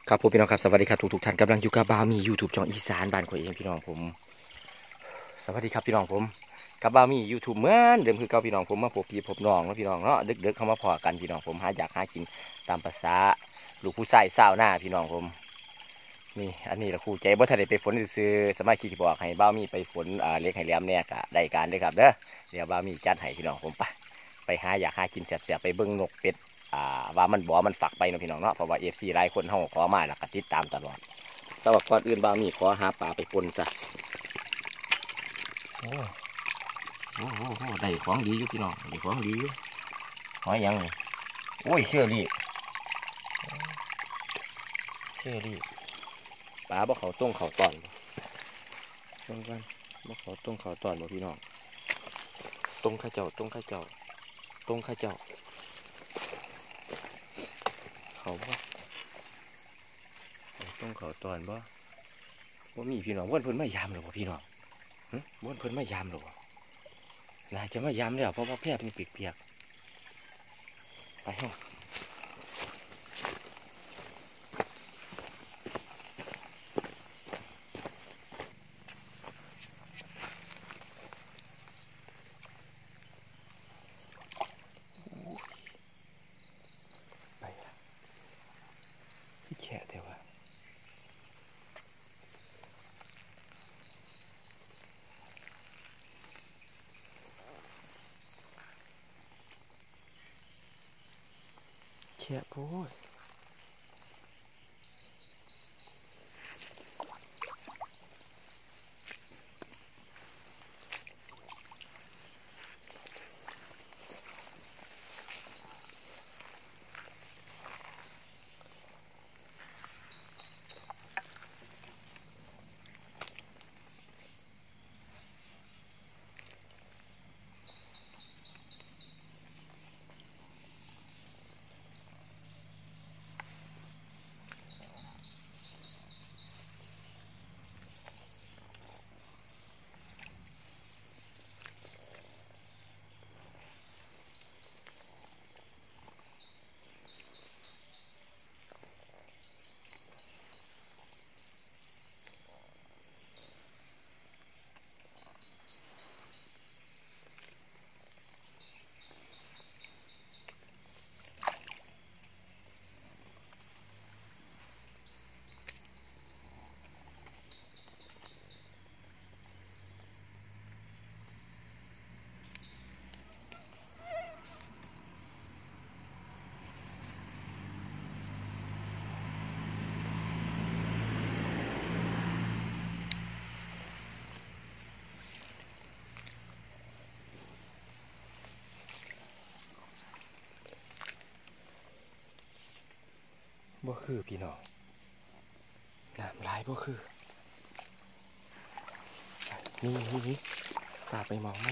ครับผมพี่น้องครับสวัสดีครับทุกท่านกำลังอยู่กับบามียูทูบช่องอีสานบ้านข่อยเองพี่น้องผมสวัสดีครับพี่น้องผมกับบามียูทูบเหมือนเดิมคือเก่าพี่น้องผมมาพบพี่พบน้องแล้วพี่น้องเนาะดึกเข้ามาพอกันพี่น้องผมหาอยากหากินตามภาษาลูกผู้ชายสาวหน้าพี่น้องผมนี่อันนี้ละครูใจบ่ทันได้ไปฝนซื้อสมาชิกที่บอกให้บ้ามีไปฝนเล็กให้แหลมเนี่ยกะได้การเด้อครับเด้อเดี๋ยวบ้ามีจัดให้พี่น้องผมไปหาอยากหากินแซ่บๆไปเบิ้งนกเป็ดว่ามันบ่มันฝักไปเนาะพี่น้องเนาะเพราะว่าFCหลายคนเฮาขอมาแล้วก็ติดตามตลอดแต่ว่าก่อนอื่นบ้ามีขอหาปลาไปปนจ้ะโอ้โหได้ของดีอยู่พี่น้องได้ของดีอยู่หอยยังนี่โอ้ยเชื่อรี่ปลาบ่เขาต้งเขาตอนต้งกันบ่เขาต้งเขาตอนบ่พี่น้องต้งข้าเจ้าเขาบ่ต้งเขาตอนบ่มีพี่น้องว่นเพิ่นมายามหรอบ่พี่น้องว่นเพิ่นมายามหรอน่าจะมายามแล้วเพราะว่าแพร่เป็นเปียกๆไปห้องไปพี่แฉะแต่ว่าแฉะโอ้ยบ่คือพี่น้องน้ำลายบ่คือนี่ฝากไปมองไหม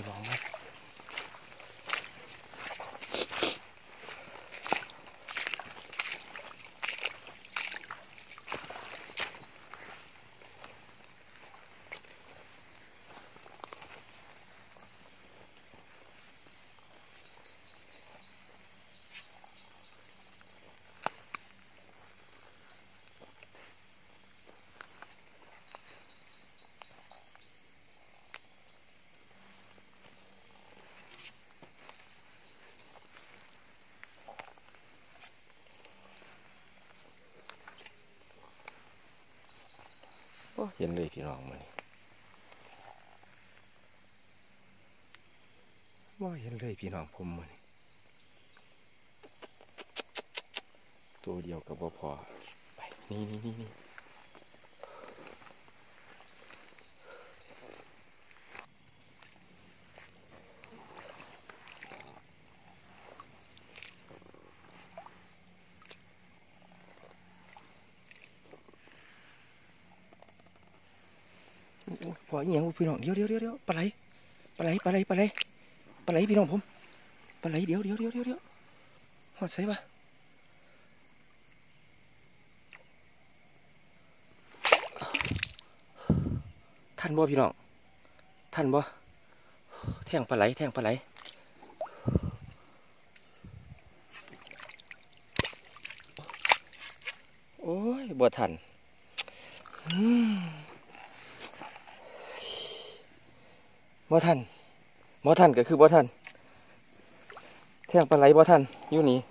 โอ้เห็นเลยพี่น้องมันว่าเห็นเลยพี่น้องผมมันตัวเดียวกับบ่พอไปนี่พออีหยังพี่น้องเดี๋ยวปลาไหลพี่น้องผมปลาไหลเดี๋ยวหอดใส่ปะท่านบ่พี่น้องท่านบ่แท่งปลาไหลโอ้ยบ่ทันอืมบ่ทันบ่ทันก็คือบ่ทันแท่งปลาไหลบ่ทันอยู่นี่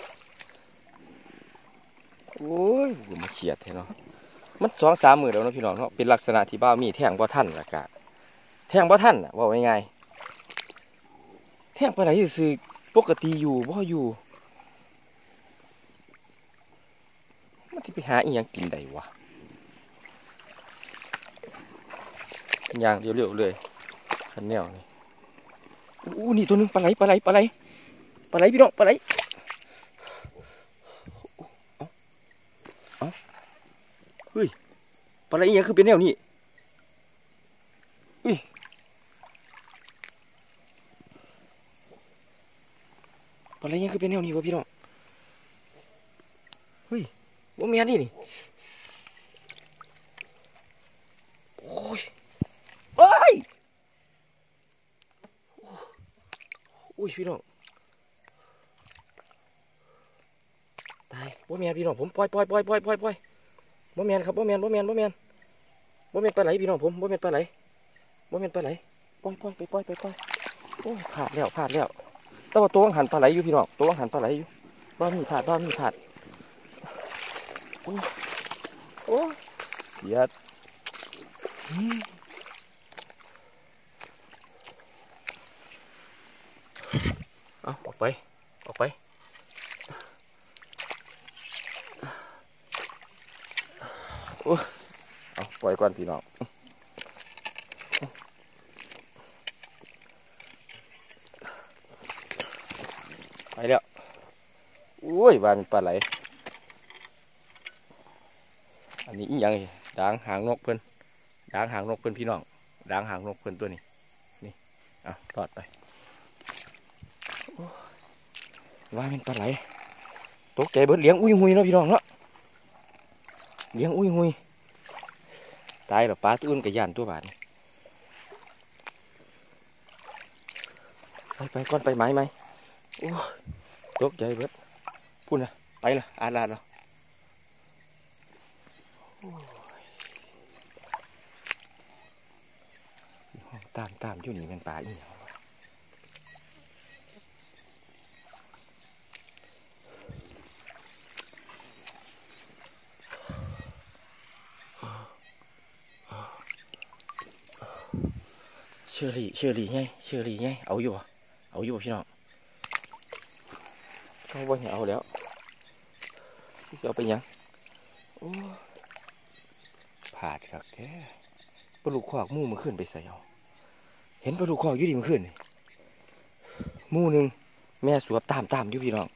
โอ้ยมาเฉียดแท้เนาะมัน2-3 มื้อแล้วเนาะพี่น้องเนาะเป็นลักษณะที่บ่าวมีแท่งบ่ทันละกะแท่งบ่ทันว่าง่ายๆแท่งปลาไหลซื่อปกติอยู่บ่อยู่มันสิไปหาอีหยังกินได้วะอย่างเร็วๆเลยคันแนวนี่อู้นี่ตัวนึงปลาไหลพี่น้องปลาไหลเอาเฮ้ยปลาไหลอีหยังคือเป็นแนวนี้อุ้ยปลาไหลอีหยังคือเป็นแนวนี้วะพี่น้องเฮ้ยว่ามีอันนี้นี่โอ้ยเอ้ยอุ้ยพี่น้องตายว่ามีอันพี่น้องผมปล่อยว่ามีอันครับว่ามีอันปลาไหลพี่น้องผมว่ามีอันปลาไหลปล่อยโอ้ยพลาดแล้วแต่ว่าตัวหันปลาไหลอยู่พี่น้องตัวหันปลาไหลอยู่บ้ามีพลาดโอ้เสียดเอาออกไปโอ้เอาปล่อยก่อนพี่น้องไปแล้วโอ้ยว่ามันปลาไหลอันนี้อีหยังด่างหางนกเพิ่นพี่น้องด่างหางนกเพิ่นตัวนี้นี่เอาทอดไปว่ามันปลาไหลตกใจเบิดเลี้ยงอุ้ยหุยเนาะพี่น้องเนาะเลี้ยงอุ้ยหุยตายหรอปลาตัวอื่นกับย่านตัวบาดไปก่อนไปไหมโอ้ตกใจเบิดพูดนะไปละอาลาดเนาะตามอยู่นี่เป็นปลาอีกเชอรี่ไงเอาอยู่พี่น้องเขาบ่เอาแล้วจะเอาไปยังโอ้ผาดครับแท้ปลาลูกคอกมู่มันขึ้นไปใส่เอาเห็นปลาลูกคอกอยู่ดีมันขึ้นมู่หนึ่งแม่สวบตามอยู่พี่น้อง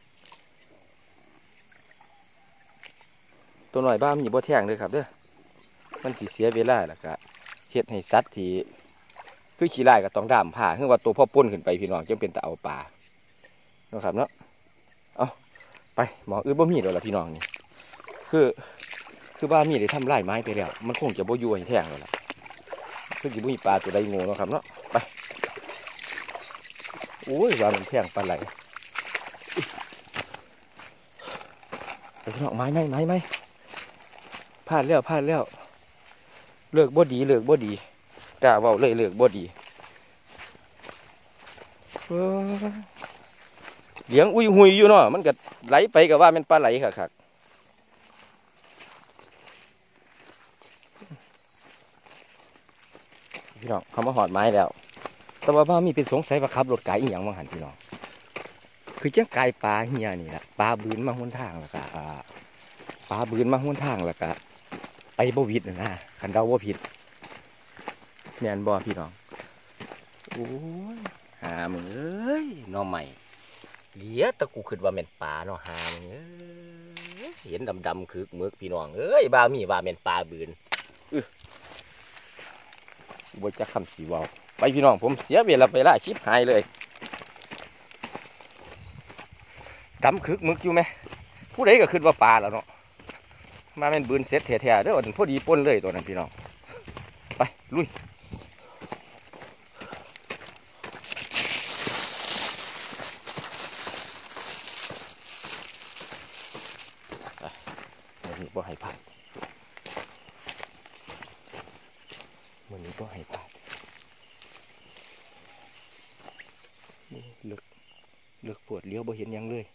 ตัวหน่อยบ้ามีบ่แท่งเลยครับเด้อมันสีเสียเวลาแล้วก็เฮ็ดให้สัตว์ที่คือขี้ไล่ก็ต้องด่ามผ่าคือว่าตัวพ่อป่นขึ้นไปพี่น้องจึงเป็นตะเอาปลาเนาะครับเนาะเอาไปหมอบ่มีแล้วล่ะพี่น้องนี่คือบ้ามีได้ทำลายไม้ไปแล้วมันคงจะบ่อยู่ให้แท่งแล้วล่ะคือสิบ่มีปลาตัวใดงูเนาะครับเนาะไปโอ้ยว่ามันแท่งปลาไหลไปพี่น้องไม้พลาดแล้วเลิกบ่ดีกล้าเว้าเลยเลิกบ่ดีเลี้ยงอุ้ยหุยอยู่เนาะมันก็ไหลไปกับว่ามันปลาไหลค่ะพี่น้องเขามาหอดไม้แล้วแต่ว่ามีเป็นสงสัยว่าขับรถไกลอีหยังมาหันพี่น้องคือจ้างกายปลาเฮียนี่แหละปลาบืนมาห้วนทางแล้วก็ไปบ่วิดนะคันเดาว่าผิดแม่นบ่พี่น้องโอ้ยหามึงเอ้ยน้องใหม่เดี๋ยวตะกูคิดว่าแม่นปลาเนาะหามึงเอ้ยเห็นดำคือมึกพี่น้องเอ้ยบ้ามีว่าแม่นปลาบืนบ่จะคำสีวาวไปพี่น้องผมเสียเวลาไปละชิบหายเลยดำคึกมึกอยู่ไหมผู้ใดก็คิดว่าปลาแล้วเนาะมาเป็นบืนเสร็จแท้ๆเด้อถึงพอดีป่นเลยตัวนั้นพี่น้องไปลุยนี้บ่ให้พลาดมื้อนี้บ่ให้พลาดเลือกปวดเลี้ยวบ่เห็นยังเลย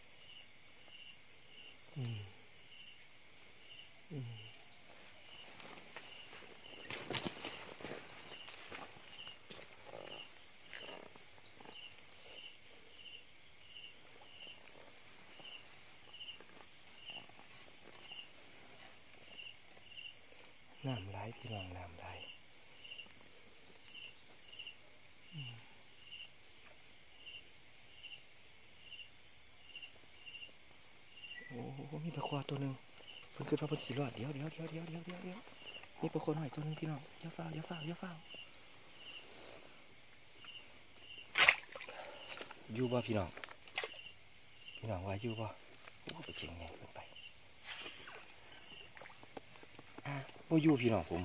น้ำไหลพี่น้องน้ำไหลโอ้มีปลาควาตัวหนึ่งเพิ่นคือพระพุทธสีรอดเดี๋ยวมีปลาควาหน่อยตัวหนึ่งพี่น้องอย่าเฝ้าอยู่บ่พี่น้องว่าอยู่บ่โอ้ไปเชียงไงเพิ่นไปบ่อยู่พี่น้องผม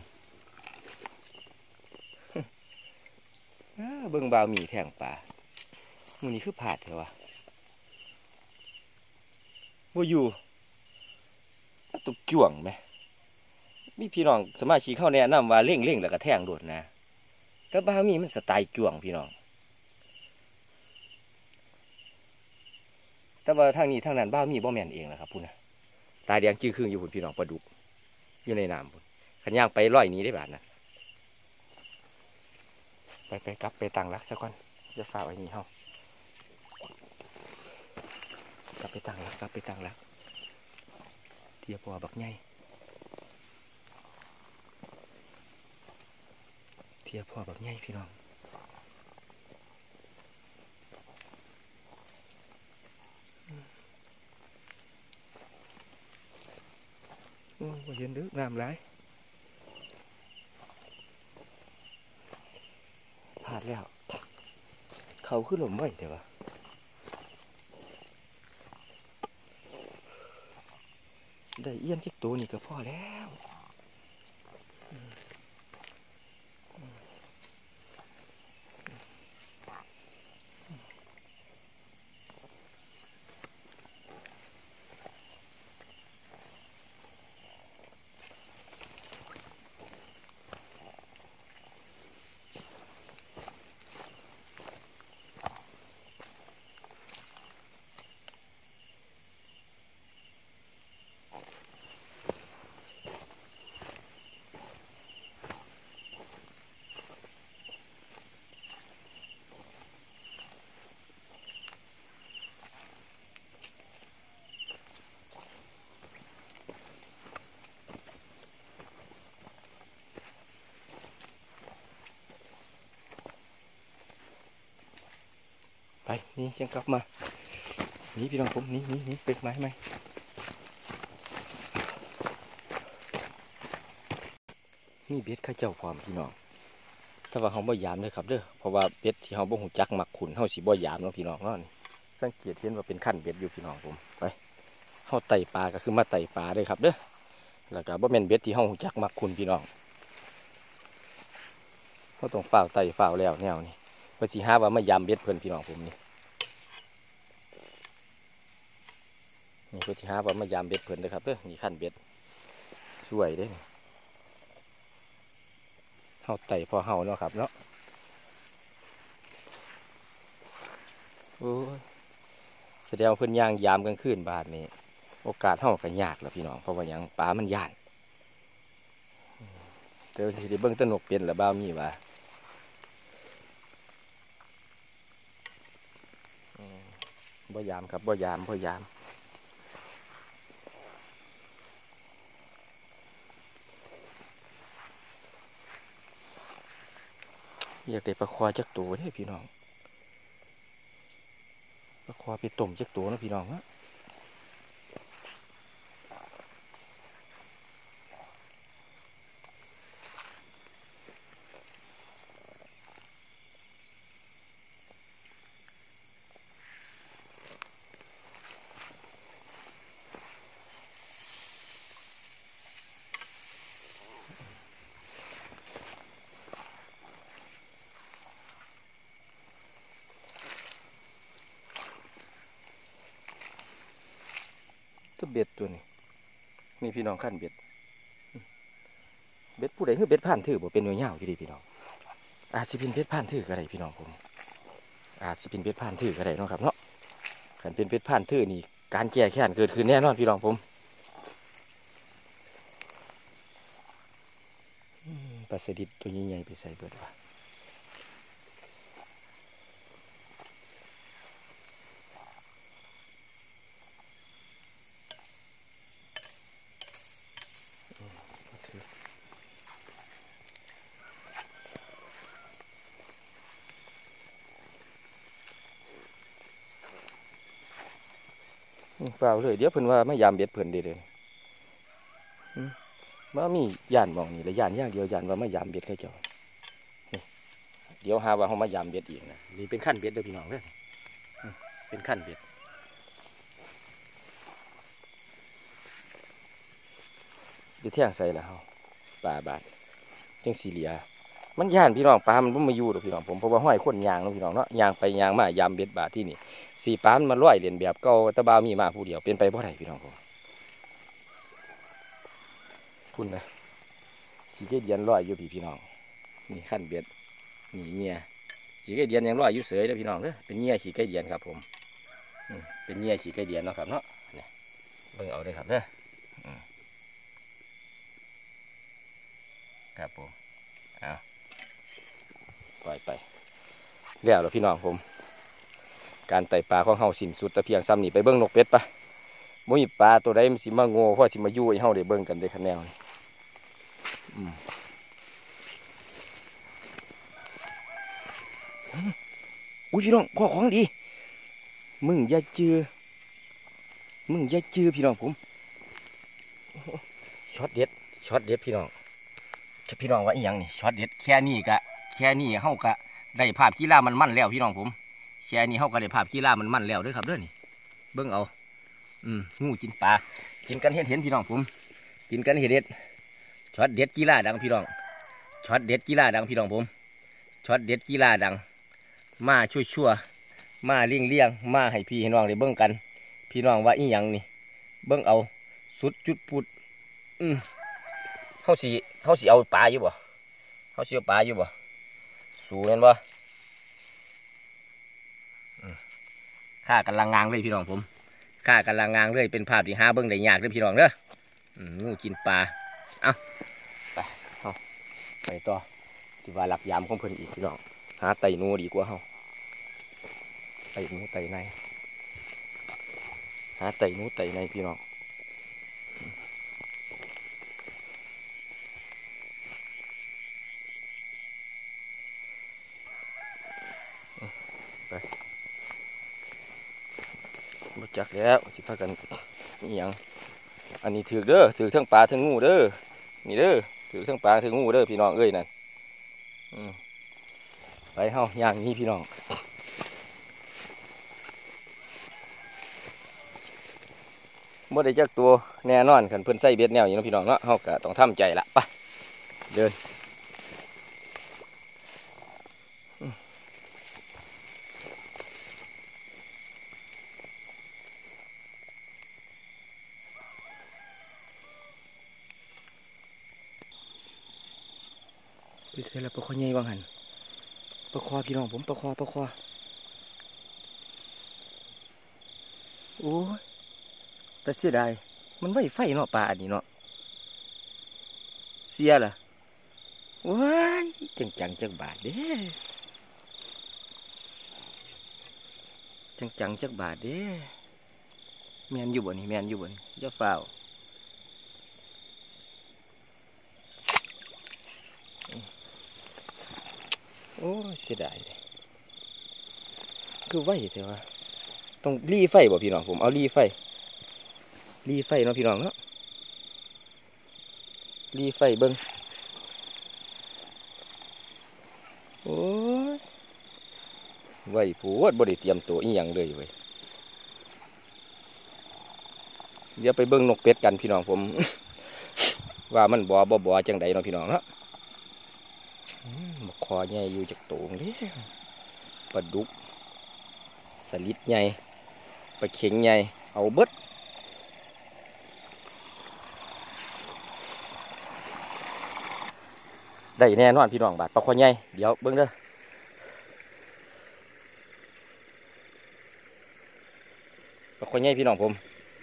เบิ่งบ่าวมีแทงปลามื้อนี้คือผาดเถอะวะบ่อยู่ตุกจ่วงไหมมีพี่น้องสมาชิกเข้าแนะนำว่าเร่งแล้วก็แทงโดดนะแต่บ่าวมีมันสไตล์จ่วงพี่น้องแต่ว่าทางนี้ทางนั้นบ่าวมีบ่แม่นเองนะครับพุ่นนะตาแดงจื้อครึ่งอยู่พุ่นพี่น้องปลาดุกอยู่ในน้ำพุ่นขันย่างไปร้อยนี้ได้บาทนะไปกลับไปตั้งรักซะก่อนจะฝ่าไว้นี่เฮากลับไปตั้งรักเทียบพอบักใหญ่พี่น้องโอ้ยเห็นดึกน้ำไหลพลาดแล้วเขาขึ้นลมไว้เดี๋ยววะได้เอี้ยนจิกตัวนี่ก็พอแล้วไปนี่เชียงกลับมานี่พี่น้องผมนี่เป็ดไม้ไหมนี่เบ็ดข้าเจ้าพร้อมพี่น้องถ้าว่าเขาบ่ยามเลยครับเด้อเพราะว่าเบ็ดที่เขาบ่หูจักมักขุนเขาสิบ่ยามเนาะพี่น้องเนาะนี่สังเกตเห็นว่าเป็นขั้นเบ็ดอยู่พี่น้องผมไปเขาไต่ปลาก็คือมาไต่ปลาเลยครับเด้อแล้วก็บ่แม่นเบ็ดที่เขาหูจักมักขุนพี่น้องเขาต้องฝ่าวไต่ฝ่าวแล้วแนวนี่ว่าสิหาว่ามายามเบ็ดเพิ่นพี่น้องผมนี่ก็สิหาว่ามายามเบ็ดเพิ่นเลยครับเด้อนี่ขั้นเบ็ดช่วยได้เฮาไต่พอเฮาเนาะครับเนาะโอ้ยแสดงเพิ่นย่างยามกลางคืนบาดนี้โอกาสเฮาก็ยากแล้วพี่น้องเพราะว่าหยังปลามันย่านแต่สิได้เบิ่งตะนกเป็นหรือบ่าวมีว่าบ่ยามครับบ่ยามอยากได้ปลาควาจักตัวเด้พี่น้องปลาควาไปต้มจักตัวนะพี่น้องนะตัวเบ็ดตัวนี้นี่พี่น้องขั้นเบ็ดผู้ใดคือเบ็ดผ่านถือบ่เป็นหน่วยยาวอยู่ดีพี่น้องอาจสิเป็นเบ็ดผ่านถือก็ได้พี่น้องผมอาจสิเป็นเบ็ดผ่านถือก็ได้เนาะครับเนาะขันเป็นเบ็ดผ่านถือนี่การแก้แค้นเกิดขึ้นแน่นอนพี่น้องผมปลาสลิดตัวใหญ่ๆไปใส่เบิดว่ะเปล่าเลยเดี๋ยวเพิ่นว่าไม่ยามเบ็ดเพิ่นเด้เลยว่ามีย่านมองนี่และย่านอย่างเดียวย่านว่าไม่ยามเบ็ดเขาเจ้าเดี๋ยวหาว่าเขามายามเบ็ดอีกนะนี่เป็นขั้นเบ็ดเด้อพี่น้องเด้อเป็นขั้นเบ็ดเดี๋ยวเที่ยงใส่ละเฮาปลาบาดจังสีเหลียมันย่านพี่น้องปลามันบ่มาอยู่หรอกพี่น้องผมเพราะว่าห้อยคนยางเนาะพี่น้องเนาะยางไปยางมายามเบ็ดบาดที่นี่สีปลามันมาลอยเลียนแบบเก่าตะบาวมีมาผู้เดียวเป็นไปบ่ได้พี่น้องผมพุ่นนะสีเกเดียนลอยอยู่พี่น้องนี่ขั้นเบ็ดนี่เงี้ยขี้ไก่เดียนยังลอยอยู่เสยเลยพี่น้องเด้อเป็นเงี้ยขี้ไก่เดียนครับผมเป็นเงี้ยขี้ไก่เดียนเนาะครับเนาะเนี่ยเบิ่งเอาเลยครับเด้อครับผมเอาปล่อยไปแล้วพี่น้องผมการไต่ปลาของเฮาสิ้นสุดแต่เพียงซ้ำนี่ไปเบิ่งนกเป็ดปะบ่มีปลาตัวใดมันสิมาโง่เพราะสิมายู่ให้เฮาได้เบิ่งกันได้คะแนนอุ้ยพี่น้องข้อของดีมึงอย่าจื้อพี่น้องผมช็อตเด็ดพี่น้องว่าอีหยังนี่ช็อตเด็ดแค่นี้เฮากะได้ภาพกีฬามันแล้วพี่น้องผมแค่นี้เฮาก็ได้ภาพกีฬามันแล้วด้วยครับเด้อนี่เบิ่งเอางูกินปลากินกันเห็นพี่น้องผมกินกันเห็ดช็อตเด็ดกีฬาดังพี่น้องช็อตเด็ดกีฬาดังพี่น้องผมช็อตเด็ดกีฬาดังมาชั่วมาเลี้ยงมาให้พี่ให้น้องได้เบิ่งกันพี่น้องว่าอีหยังนี่เบิ่งเอาสุดจุดปุดเขาสิเอาปลาอยู่บ่สู้แม่นบ่ข้ากำลังงางเลยพี่น้องผมข้ากำลังงางเลยเป็นภาพที่หาเบิ่งได้ยากเลยพี่น้องเด้องูกินปลาเอาไปต่อที่ว่าหลักยามของเพิ่นอีกพี่น้องหาไต่นูดีกว่าเฮาไต่นูไต่ในหาไต่นูไต่ในพี่น้องไปรู้จักแล้วสิพากันนี่ยังอันนี้ถือเด้อถือทั้งปลาทั้งงูเด้อนี่เด้อถือทั้งปลาทั้งงูเด้อพี่น้องเอ้ยนั่นไปเฮาอย่างนี้พี่น้องบ่ได้จักตัวแน่นอนกันเพิ่นใส่เบ็ดแนวอย่างนี้พี่น้องเนาะเฮาก็ต้องทำใจละไปเดินไปเสร็จแล้วปลาคอใหญ่บางหันปลาคอพี่น้องผมปลาคอโอ้ยแต่เสียดายมันไม่ไฟเนาะปลาอันนี้เนาะเสียล่ะว้ายจังจักบาทเด้จักบาทเด้แมนอยู่บ่นี่อย่าเฝ้าโอ้เสียดายเลยคือไฟแต่ว่าต้องรีไฟบ่พี่น้องผมเอารีไฟเนาะพี่น้องเนาะรีไฟเบิ้งโอ้ยไว้ผูดบ่ได้เตรียมตัวอีหยังเลยเว้ยเดี๋ยวไปเบิ้งนกเป็ดกันพี่น้องผม ว่ามันบ่จังใดเนาะพี่น้องเนาะคอใหญ่อยู่จากโตงเด้ปลาดุกสลิดใหญ่ปลาเข็งใหญ่เอาเบิดได้แน่นอนพี่น้องบาดปลาคอใหญ่เดี๋ยวเบิ่งเด้อปลาคอใหญ่พี่น้องผม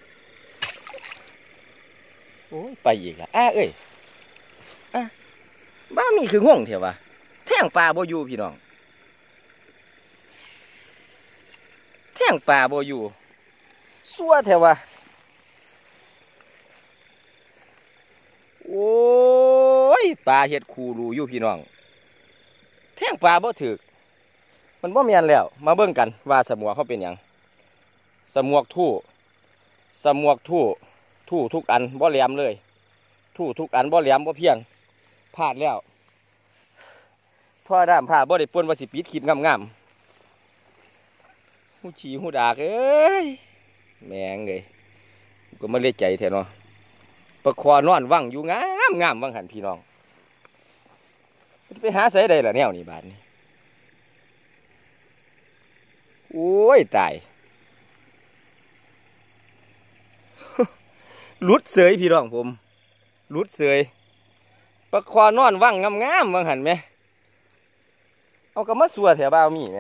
โอ้ยไปอีกละเอ้ยบ้ามีคือง่วงเถอะวะแท่งปลาโบอยู่พี่น้องแท่งปลาโบอยู่ซัวเถอะวะโอ้ยปลาเห็ดคูรูอยู่พี่น้องแท่งปลาบ่ถึกมันบ่เมียนแล้วมาเบิ่งกันว่าสมวกเขาเป็นหยังสมวกทู่ทุกอันบ่แหลมเลยทู่ทุกอันบ่แหลมบ่เพียงพลาดแล้วพ่อด้ามผ้าบ่ได้ป่นว่าสิปิดคลิปงามๆหูฉี่หูดากเอ้ยแมงเลยก็มาเล่ใจแท้เนาะปลาคอนอนว่างอยู่งามว่างหันพี่น้องไปหาใส่ได้ล่ะแนวนี้บาดนี้โอ้ยตายลุดเสยพี่น้องผมลุดเสยปลาคอนอนว่างงามว่างหันไหมเอากระมัดสัวแถวบ้าวมีไหม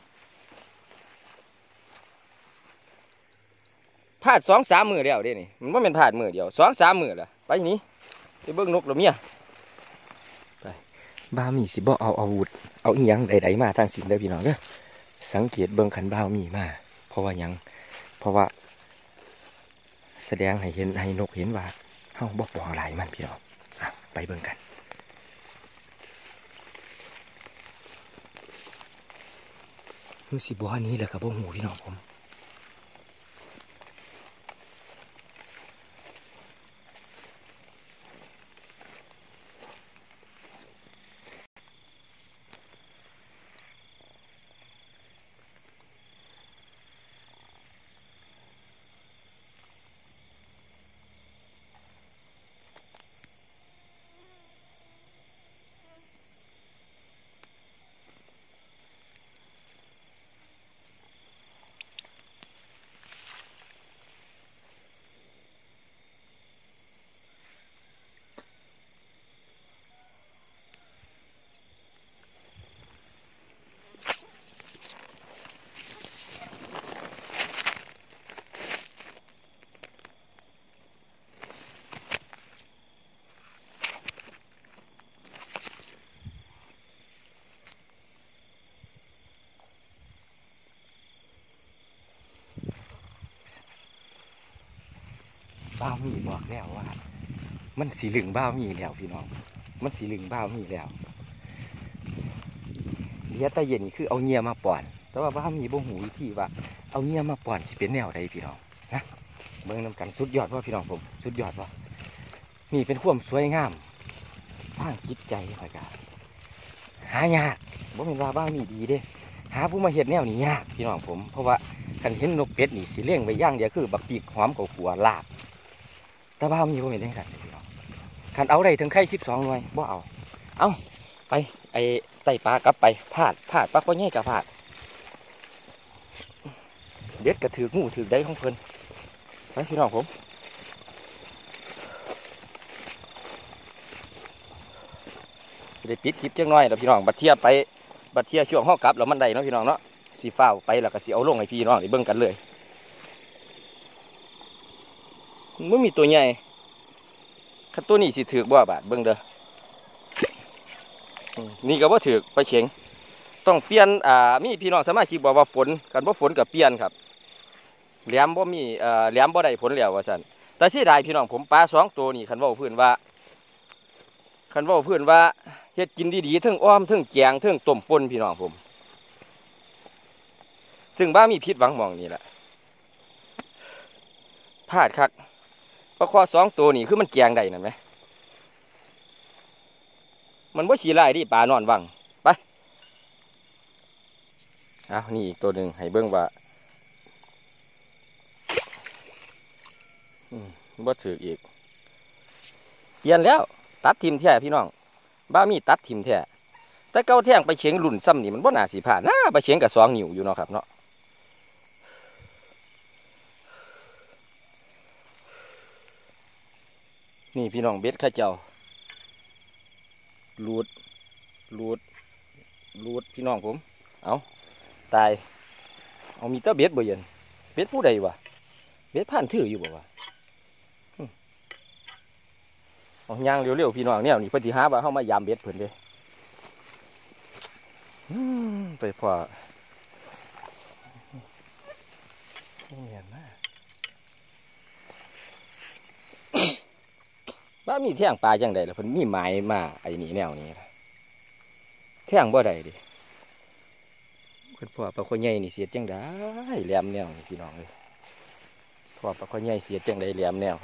พลาด2-3 มือแล้วเด้นี่มันว่าเป็นพลาดมือเดียว2-3 มือละไปนี้ไปเบิ้งนกหรือเมียไปบ้าวมีสิบ่เอาอาวุธเอาอีหยังใดๆมาทางสินเด้อพี่น้องเด้อสังเกตเบิ้งขันบ้าวมีมาเพราะว่าแสดงให้เห็นให้นกเห็นว่าเฮาบ่ปองหลายมันพี่น้องไปเบิ่งกันมือสิบ่อันนี้แหละครับบ่หูพี่น้องผมบ้าวมีบอกแล้วว่ามันสีเหลืองบ้าวมีแล้วพี่น้องมันสีเหลืองบ้าวมีแล้วเดี๋ยวตาเย็นนี่คือเอาเงียมาป่อนแต่ว่าบ้าวมีบ่หูวิธีว่าเอาเงียมาป่อนสิเป็นแนวใดพี่น้องนะเบิ่งนำกันสุดยอดว่าพี่น้องผมสุดยอดว่านี่เป็นความสวยงามทางจิตใจคอยกันหายากบ่เป็นว่าบ้าวมีดีเด้หาผู้มาเห็ดแนวนี้ยากพี่น้องผมเพราะว่าคันเห็นนกเป็ดนี่สิเลี้ยงไว้ย่างเดียวคือบักปีกหอมกับขัวลาบแต่บ้าวมีบ่เป็นจังซั่นพี่น้องคันเอาได้ถึงไข่12 หน่วยบ่เอาไปไอ้ไต่ปลากลับไปพลาดปลาข้อใหญ่กับพลาดเด็ดกระถืองูถือได้ของเพิ่นไปพี่น้องผมได้ปิดคลิปจังน้อยแล้วพี่น้องบัดเทียช่วงห้อกลับแล้วมันได้เนาะพี่น้องเนาะสีฟ้าไปแล้วก็สีเอาลงให้พี่น้องได้เบิ่งกันเลยไม่มีตัวใหญ่คันตัวนี้สิถือบ่บาดเบิ่งเด้อนี่ก็บ่ถือไปเฉียงต้องเปลี่ยนมีพี่น้องสมาชิกบอกว่าฝนกันบ่ฝนกับเปลี่ยนครับแหลมบ่มีแหลมบ่ได้ผลแล้วว่าซั่นแต่เสียดายพี่น้องผมปลา2 ตัวนี่คันเว้าพื้นว่าเฮ็ดกินดีๆทั้งอ้อมทั้งแกงทั้งต้มป่นพี่น้องผมซึ่งบ้ามีพิษหวังมองนี่แหละพลาดคักปลาคอ2 ตัวนี่คือมันแกงได้นั่นไหมมันบ่ขี้ไล่ดิปลานอนวังไปนี่อีกตัวหนึ่งให้เบิ่งว่าบ่ถืออีกเปลี่ยนแล้วตัดทิมแท้พี่น้องบ้ามีตัดทิมแท้แต่เก้าแท่งไปเฉียงหลุ่นซ้ำนี่มันบ่น่าสิผ่านนะไปเฉียงกับ2 นิ้วอยู่เนาะครับเนาะนี่พี่น้องเบ็ดข้าเจ้ารูดรูดรูดพี่น้องผมเอาตายเอามีตาเบ็ดบ่เย็นเบ็ดผู้ใดวะเบ็ดผ่านถืออยู่บ่วะเอาย่างเร็วๆพี่น้องเนี่ยนี่เพิ่นสิหาว่าเฮามายามเบ็ดเพิ่นเด้ไปพอเงียบมากบ้ามีแท่งปลาจังใดล่ะเพิ่นมีไม้มาไอ้นี่แนวนี้แท่งบ่ได้ดิเพิ่นพ่อปลาข้อใหญ่นี่เสียจังได้แหลมแนวนี่พี่น้องเลยพ่อปลาข้อใหญ่เสียจังได้แหลมแนว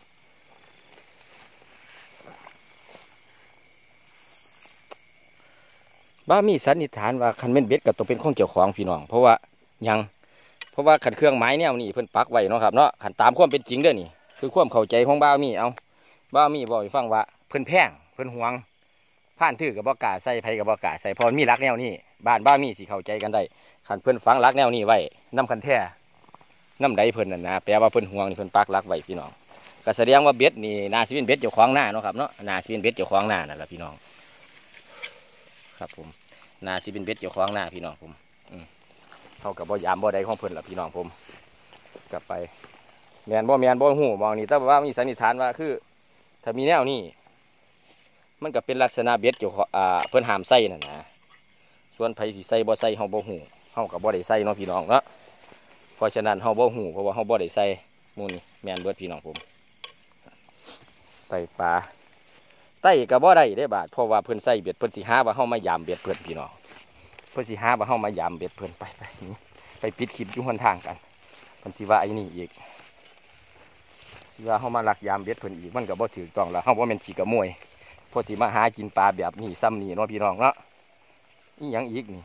บ้ามีสันนิษฐานว่าคันแม่นเบ็ดกับตัวเป็นของเจ้าของพี่น้องเพราะว่าขันเครื่องไม้แนวนี่เพิ่นปักไว้เนาะครับเนาะขันตามความเป็นจริงเด้อนี่คือความเข้าใจของบ้ามีบ้ามีบอกให้ฟังว่าเพิ่นแพงเพิ่นหวงผ่านถือกับบ่กล้าใส่ไผกับบ่กล้าใส่พอมีรักแนวนี้บ้านบ้ามีสิเข้าใจกันได้ขันเพิ่นฝังรักแนวนี้ไว้น้ำคันแท้น้ำใดเพิ่นนั่นนะแปลว่าเพิ่นหวงนี่เพิ่นปักรักไว้พี่น้องก็แสดงว่าเบ็ดนี่นาสิเป็นเบ็ดเจ้าของหน้าเนาะครับเนาะนาสิเป็นเบ็ดเจ้าของหน้านั่นแหละพี่น้องครับผมนาสิเป็นเบ็ดเจ้าของหน้าพี่น้องผมเท่ากับบ่ยามบ่ใดของเพิ่นล่ะพี่น้องผมกลับไปแมนบ่หูมองนี่แต่ว่ามีสันนิษฐานว่าคือถ้ามีแนวนี้มันก็เป็นลักษณะเบ็ดเกี่ยวเพิ่นห้ามใส่นั่นนะส่วนไผสิใส่บ่ใส่เฮาบ่หูเฮากับบ่ได้ใส่เนาะพี่น้องเนาะเพราะฉะนั้นเฮาบ่หูเพราะว่าเฮาบ่ได้ใส่มูนี่แมนเบิดพี่น้องผมไปปลาไต่กับบ่ได้ได้บาดเพราะว่าเพิ่นใส่เบ็ดเพิ่นสิหาว่าเฮามายามเบ็ดเพิ่นพี่น้องเพิ่นสิหาว่าเฮามายามเบ็ดเพิ่นไปปิดคลิปอยู่หนทางกันเพิ่นสิว่าไอ้นี่อีกสิว่าเฮามาลักยามเบ็ดเพิ่นอีกมันก็บ่ถูกต้องแล้วเฮาบ่แม่นขี้กระมวยพอสิมาหากินปลาแบบนี้ซ้ำนี่เนาะพี่น้องเนาะอีหยังอีกนี่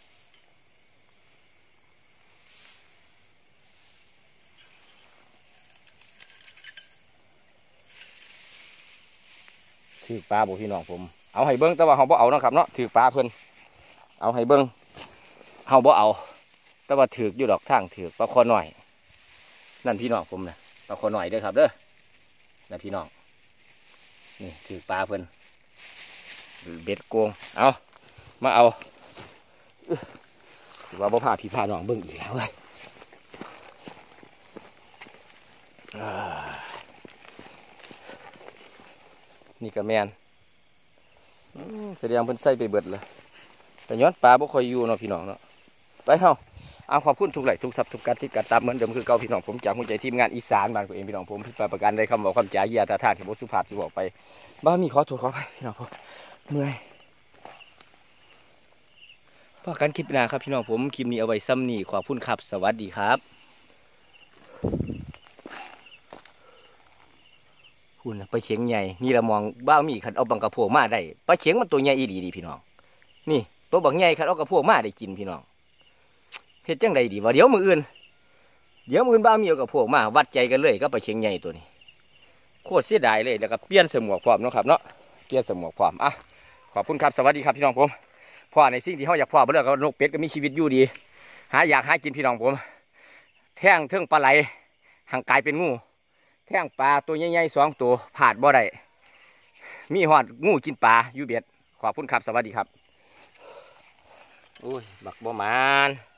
ถือปลาบ่พี่น้องผมเอาให้เบิ่งแต่ว่าเฮาบ่เอานะครับเนาะถือปลาเพิ่นเอาให้เบิ่งเฮาบ่เอาแต่ว่าถืออยู่ดอกทางถือปลาคอหน่อยนั่นพี่น้องผมนะปลาคอหน่อยเด้อครับเด้อนั่นพี่น้องนี่ถือปลาเพิ่นเบ็ดโกงเอามาเอาถือว่าบ่พาพี่พาน้องเบิ่งอีกแล้วเลยนี่ก็แมนแสดงเพิ่นใส่ไปเบิดเลยแต่ย้อนปลาบ่ค่อยอยู่เนาะพี่น้องเนาะไปเฮาเอาขอบคุณทุกไหลทุกทรัพย์ทุกการที่การตามเหมือนเดิมคือเก่าพี่น้องผมจากหัวใจทีมงานอีสานบ้านตัวเองพี่น้องผมพี่ประกันได้คำบอกคำจ่าเยียตาท่าที่บ่สุภาพที่บอกไปบ้ามีขอโทษขอไปพี่น้องผมเมื่อยพอกันคลิปหน้าครับพี่น้องผมคลิปนี้เอาไว้ซ้ำนี่ขอบคุณครับสวัสดีครับคุณปลาเฉียงใหญ่นี่เรามองบ้ามีขันเอาบังกระโพกมาได้ปลาเฉียงมันตัวใหญ่อีดีพี่น้องนี่ตัวบังใหญ่ขันเอากระโพกมาได้กินพี่น้องเฮ็ดจังใดดีวะเดี๋ยวมืออื่นบ้ามีเอากระโพกมาวัดใจกันเลยก็ปลาเฉียงใหญ่ตัวนี้โคตรเสียดายเลยแล้วก็เปลี่ยนสมวกพร้อมเนาะครับเนาะเปลี่ยนสมวกพร้อมอ่ะขอบคุณครับสวัสดีครับพี่น้องผมพ่อในสิ่งที่เขาอยากพ่อเพื่อก็นกเป็ดก็มีชีวิตอยู่ดีอยากหากินพี่น้องผมแท่งเทิงปลาไหลห่างกายเป็นงูแท่งปลาตัวใหญ่ๆ2 ตัวผาดบ่ได้มีหอดงูกินปลาอยู่เบ็ดขอบคุณครับสวัสดีครับอุ้ยบักบ่มาน